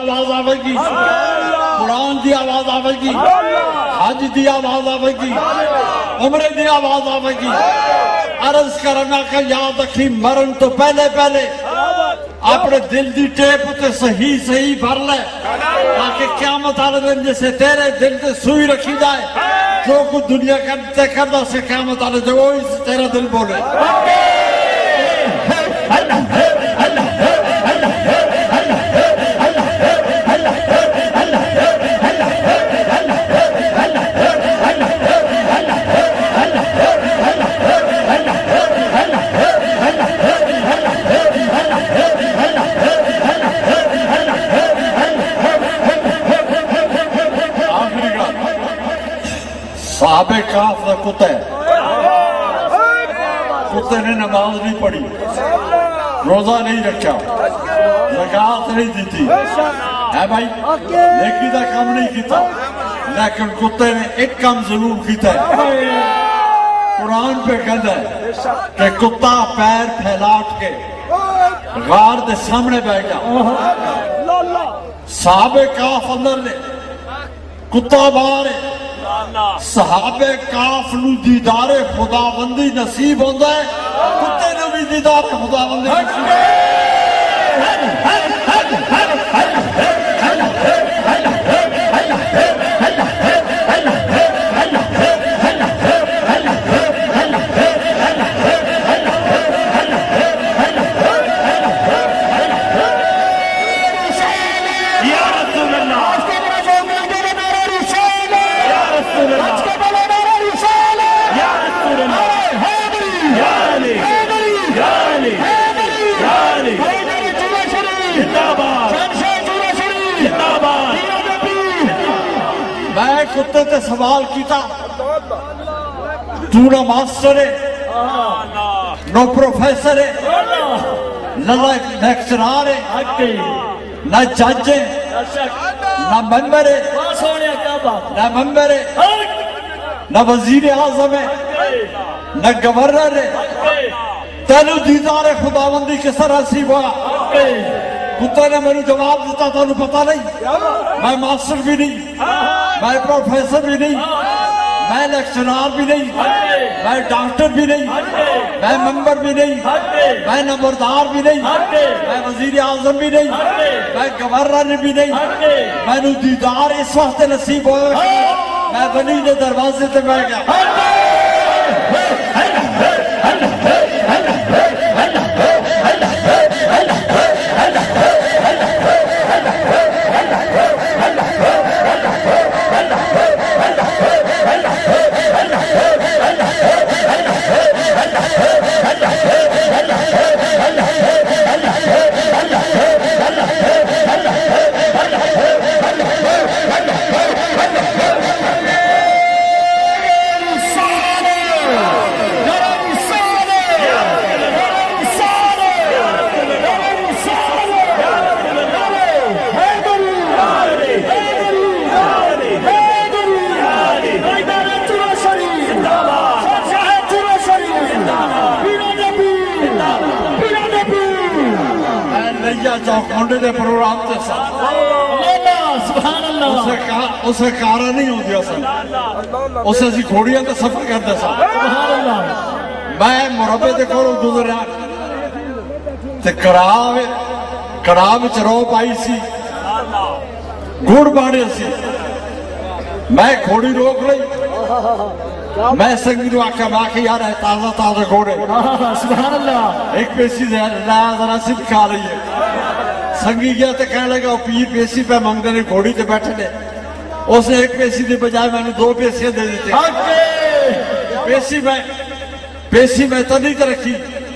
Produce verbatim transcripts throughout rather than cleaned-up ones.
آواز آوے گی، قرآن دی آواز آوے گی، حج دی آواز آوے گی، عمرے دی آواز آوے گی۔ عرض کرنا کہ یاد رکھی مرن تو پہلے پہلے اپنے دل دی ٹیپ تے صحیح صحیح بھر لے، تاکہ قیامت والے دن جیسے تیرے دل تے سوئی رکھی جائے، جو کچھ دنیا کرتے کردہ سے قیامت والے دن وہی سے تیرا دل بولے۔ صحاب کاف کا کتے کتے نے نماز نہیں پڑھی، روزہ نہیں رکھا، زکات نہیں دیتی ہے بھائی، نیکی دا کام نہیں کیتا، لیکن کتے نے ایک کام ضرور کیتا ہے۔ قرآن پہ کہتا ہے کہ کتا پیر پھیلاٹ کے غار دے سامنے بیٹھا، صحاب کاف اندر نے کتا باہر ہے، صحابہ کاف نو دیدار خداوندی نصیب ہوندہ ہے، کتے نو بھی دیدار خداوندی نصیب ہوندہ ہے۔ میں کتے تے سوال کیتا، تو نہ ماسٹر ہے، نہ پروفیسر ہے، نہ لیکچرار ہے، نہ جج ہے، نہ ممبر ہے، نہ ممبر ہے، نہ وزیر اعظم ہے، نہ گورنر ہے، تینو دیدار خداوندی کس طرح نصیب ہوا؟ کتے نے میرے جواب دیتا تھا، انہوں پتہ نہیں، میں ماسٹر بھی نہیں، میں پروفیسر بھی نہیں، میں لیکچرار بھی نہیں، میں ڈاکٹر بھی نہیں، میں ممبر بھی نہیں، میں نمبردار بھی نہیں، میں وزیر اعظم بھی نہیں، میں گورنر بھی نہیں، میں نے دیدار اس وقت نصیب ہوا میں بنی نے دروازے سے بیٹھ گیا۔ چوکھانڈے دے پروگرام تے ساتھ اسے کارا نہیں ہو دیا ساتھ، اسے اسی گھوڑیاں تے سفر کرتے ساتھ۔ میں مربے دے کورو گزریا تے کڑاوے کڑاوے چرو پائی سی، گھوڑ باڑے سی، میں گھوڑی روک لئی، میں سنگی نو آکھا باقی یار ہے تازہ تازہ گھوڑے، سبحان اللہ، ایک پیسی دے اللہ ذرا سی دکھا رہی ہے۔ سنگی گیا تے کہنے لگا وہ پیر پیسی پہ مانگتے نے گھوڑی تے بیٹھے لے، اس نے ایک پیسی دے بجائے میں نے دو پیسیاں دے دیتے، پیسی میں پیسی میں تو نہیں ترقی،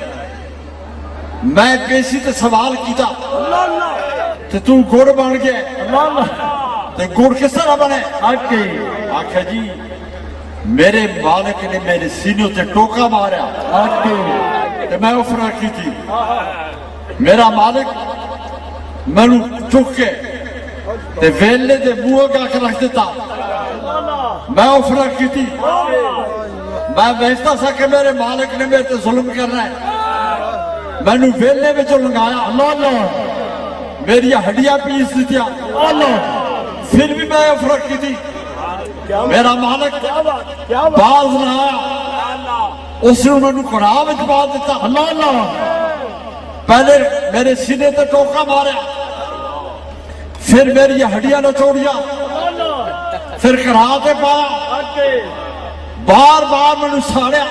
میں پیسی تے سوال کیتا تے تو گھوڑ بن گیا تے گھوڑ کس طرح بنے؟ آکھا جی میرے مالک نے میرے سینوں تے ٹوکا ماریا تے میں افرا کی تھی، میرا مالک میں نے چک کے تے ویلے دے موہ گا کے رکھ دیتا، میں افرا کی تھی، میں بیچتا سا کہ میرے مالک نے میرے تے ظلم کرنا ہے، میں نے ویلے میں جو لنگایا، اللہ اللہ میری ہڈیاں پیس دی تھیا پھر بھی میں افرق کی تھی میرا مالک باز نہ آیا اس نے انہوں نے قرآن میں جبا دیتا اللہ اللہ پہلے میرے سینے تے ٹوکا ماریا پھر میری ہڈیاں نہ چھوڑیا پھر کراتے پایا بار بار میں نے ساڑیا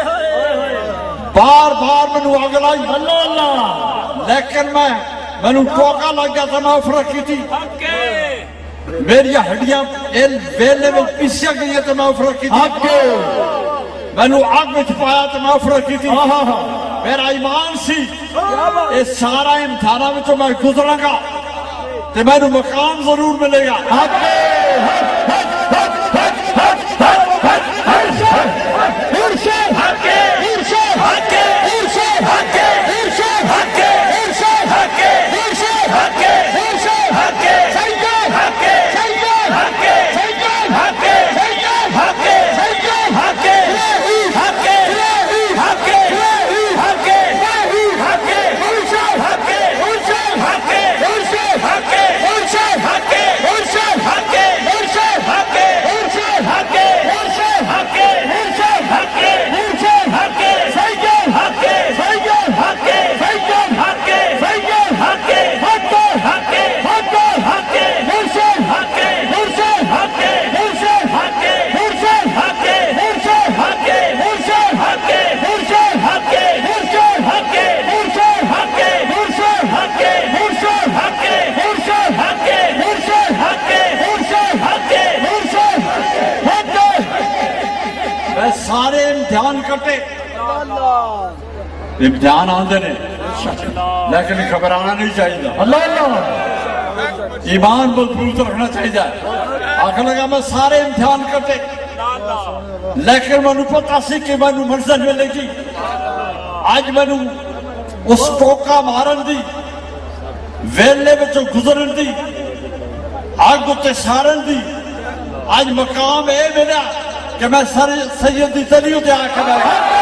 بار بار میں نے آگ لائی لیکن میں میں نے ٹوکا لگ گیا تھا میں افرق کی تھی میری ہڈیاں ویلے میں پیسیا گئی ہیں تو میں افرق کی تھی میں نے آگ میں چھپایا تو میں افرق کی تھی میرا ایمان سی اس سارا امتحانہ میں تو میں گزرا گا تو میں نے مقام ضرور ملے گا سارے امتحان کٹے امتحان آندے نے لیکن گھبرانا نہیں چاہیے ایمان مضبوط رکھنا چاہیے آخر لگا میں سارے امتحان کٹے لیکن میں نے پتا سی کہ میں نے منزل ملے گی آج میں نے اس ٹوکا مارن دی ویلے بچوں گزرن دی آگ تے سارن دی آج مقام اے ملا کہ میں سیدی تلیوں دے آکے میں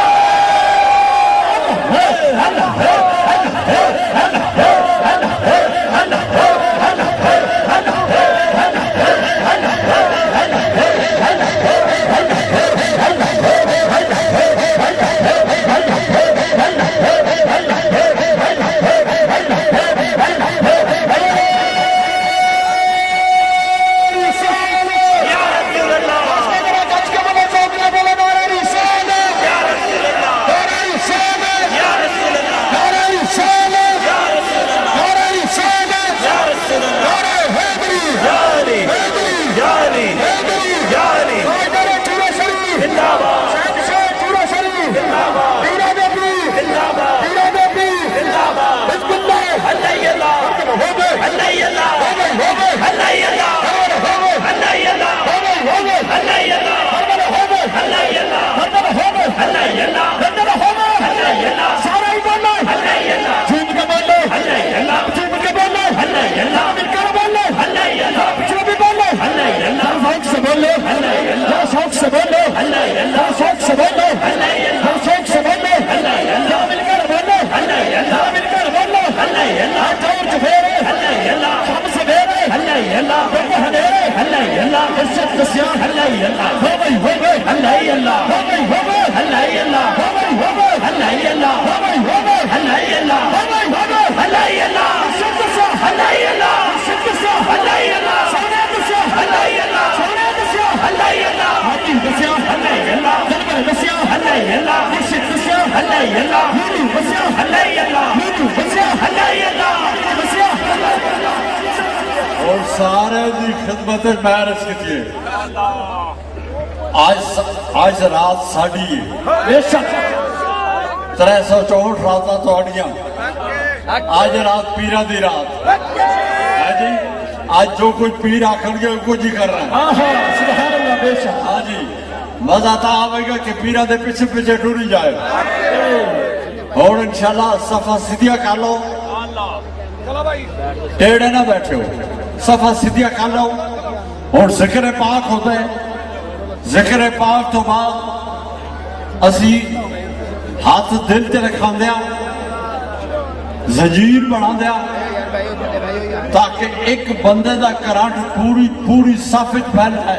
اور سارے دی خدمت میں عرض کیتی ہے آج آج رات ساڑی ہے بے شک ترہ سو چوٹ راتاں تو اڑیاں آج رات پیرہ دی رات ہے جی آج جو کچھ پیر آکھن گے کچھ ہی کر رہے ہیں سبحان اللہ بے شک ہاں جی مزہ تا آوے گا کہ پیرہ دے پیچھے پیچھے ٹوری جائے اور انشاءاللہ صفحہ سیدھیا کر لو ٹیڑے نہ بیٹھے ہو صفحہ سیدھیا کر لو اور ذکر پاک ہوتا ہے ذکر پاک تو بعد اسی ہاتھ دل تے رکھا دیا زنجیر بنا دیا تاکہ ایک بندے دا کرانٹ پوری پوری صافت پھیل جائے.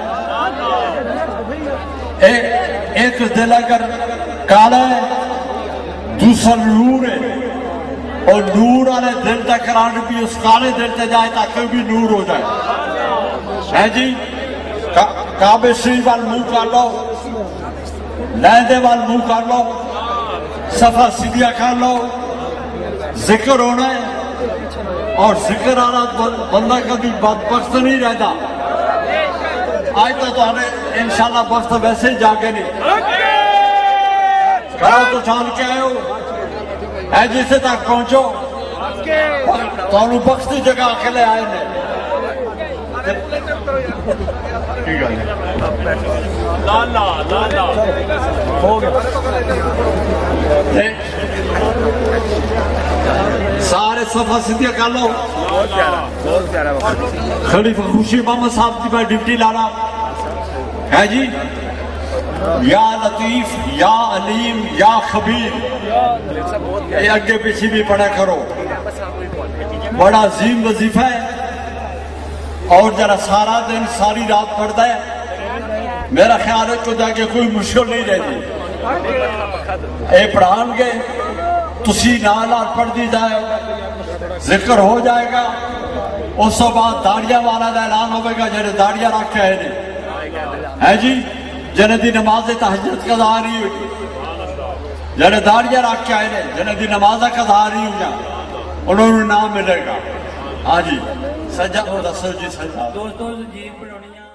ایک دل اگر کالا ہے دوسرا نور ہے، اور نور والے دل کا کرانٹ بھی اس کالے دل سے جائے تاکہ بھی نور ہو جائے. ہے جی، کعبے شریف وال منہ کر لو، لیندے وال منہ کر لو، صفحہ سیدھا کر لو. ذکر ہونا ہے، اور ذکر آنا بندہ کبھی بدبخت نہیں رہتا. آج تو ہمیں انشاءاللہ بخت ویسے ہی جاگے نہیں کرو تو چھان کے آئے ہو ہے جسے تک پہنچو تو انہوں بختی جگہ اکلے آئے نے. لالا لالا ہو گیا سارے صفحہ سیدھا کر لو. خلیفہ خوشی محمد صاحب کی میں ڈیوٹی لانا ہے جی. یا لطیف، یا علیم، یا خبیر، یہ اگے پیچھے بھی پڑھا کرو. بڑا عظیم وظیفہ ہے، اور ذرا سارا دن ساری رات پڑھتا ہے. میرا خیال ہے کہ جا کے کوئی مشکل نہیں رہتی. اے پڑھان گے تسی نال نال پڑھ دی جائے، ذکر ہو جائے گا. اس تو بعد داڑیاں والا دا اعلان ہوئے گا جنہیں داڑیاں رکھ کے آئے نہیں ہے جی، جنہیں دی نماز تہجد قضا آ رہی ہوئی، جنہیں داڑیاں رکھ کے آئے نہیں، جنہیں دی نماز قضا آ رہی ہوئی انہوں نے نام ملے گا. ہاں جی سجا ہو دسو جی سجا دوستو جی پڑھونیاں